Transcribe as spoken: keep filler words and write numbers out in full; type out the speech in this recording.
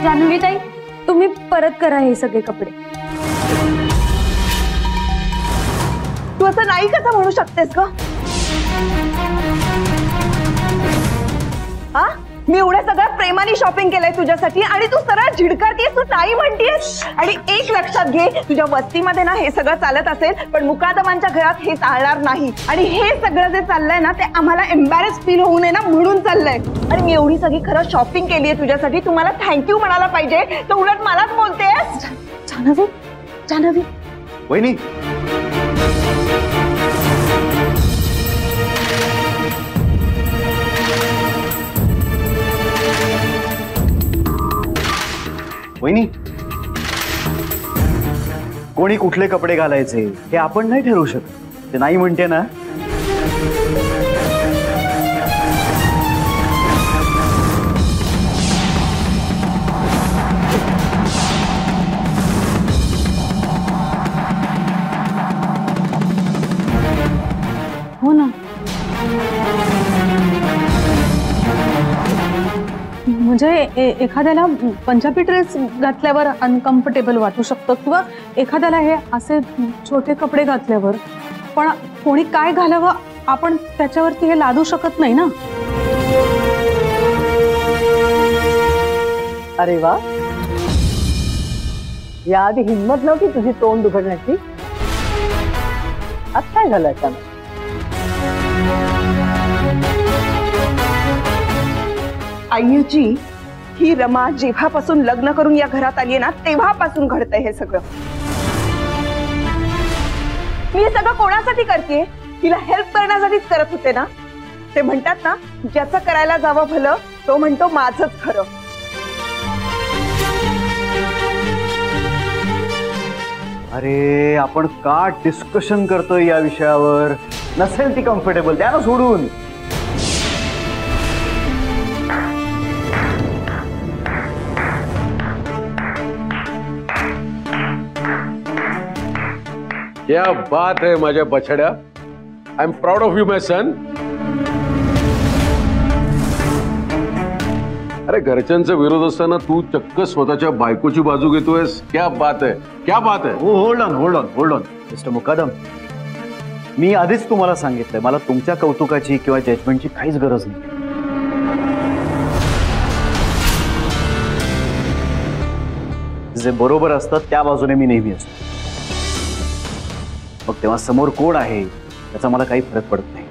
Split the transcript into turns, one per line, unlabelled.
जान्हवी ताई, तुम्ही परत करा हे सगळे कपडे।
तू असं नाही कसं म्हणू शकतेस ग? हा, मी एवढं सगळं प्रेमाने शॉपिंग केलंय तुझ्यासाठी आणि तू सरळ झिडकारतीयस, तू नाही म्हणतीयस। आणि एक लक्षात घे, तुझ्या वस्तीमध्ये ना हे सगळं चालत असेल, पण मुकादमांच्या घरात हे चालणार नाही। आणि हे सगळं जे चाललंय ना ते आम्हाला एम्बॅरेस फील होऊ नये ना म्हणून चाललंय। आणि मी एवढी सगळी खरं शॉपिंग केली आहे तुझ्यासाठी, तुम्हाला थँक्यू म्हणायला पाहिजे, तर उलट मलाच बोलतेस।
जान्हवी, जान्हवी
वहिनी, वहिनी, कोणी कुठले कपडे घालायचे हे आपण नाही ठरवू शकत। ते नाही म्हणते ना।
हो ना, म्हणजे एखाद्याला पंजाबी ड्रेस घातल्यावर अनकम्फर्टेबल वाटू शकतं किंवा एखाद्याला हे असे छोटे कपडे घातल्यावर, पण कोणी काय घालावं आपण त्याच्यावरती हे लादू शकत नाही ना।
अरे वा, याआधी हिम्मत नव्हती तुझी तोंड उघडण्याची, आज काय झालं अचानक?
आईची ही रमा जेव्हापासून लग्न करून या घरात आली ना तेव्हापासून घडतंय हे सगळं। मी हे सगळं कोणासाठी करतेय? तिला हेल्प करण्यासाठीच करत होते ना। ते म्हणतात ना, ज्याचं करायला जावं भलं तो म्हणतो माझंच खरं।
अरे आपण का डिस्कशन करतोय या विषयावर? नसेल ती कम्फर्टेबल, द्या ना सोडून।
क्या बात है माझ्या बछड्या, I am proud of you my son. अरे घरच्यांचा विरोध असताना तू चक्क स्वतःच्या बायकोची बाजू घेतोयस, क्या बात है, क्या बात है।
हो, hold on hold on hold on mister Mukadam, मी आधीच तुम्हाला सांगितलंय मला तुमच्या कौतुकाची किंवा जजमेंटची काहीच गरज नाही। जे बरोबर असतं त्या बाजूने मी नेहमी असतो। मग तेव्हा समोर कोण आहे त्याचा मला काही फरक पडत नाही।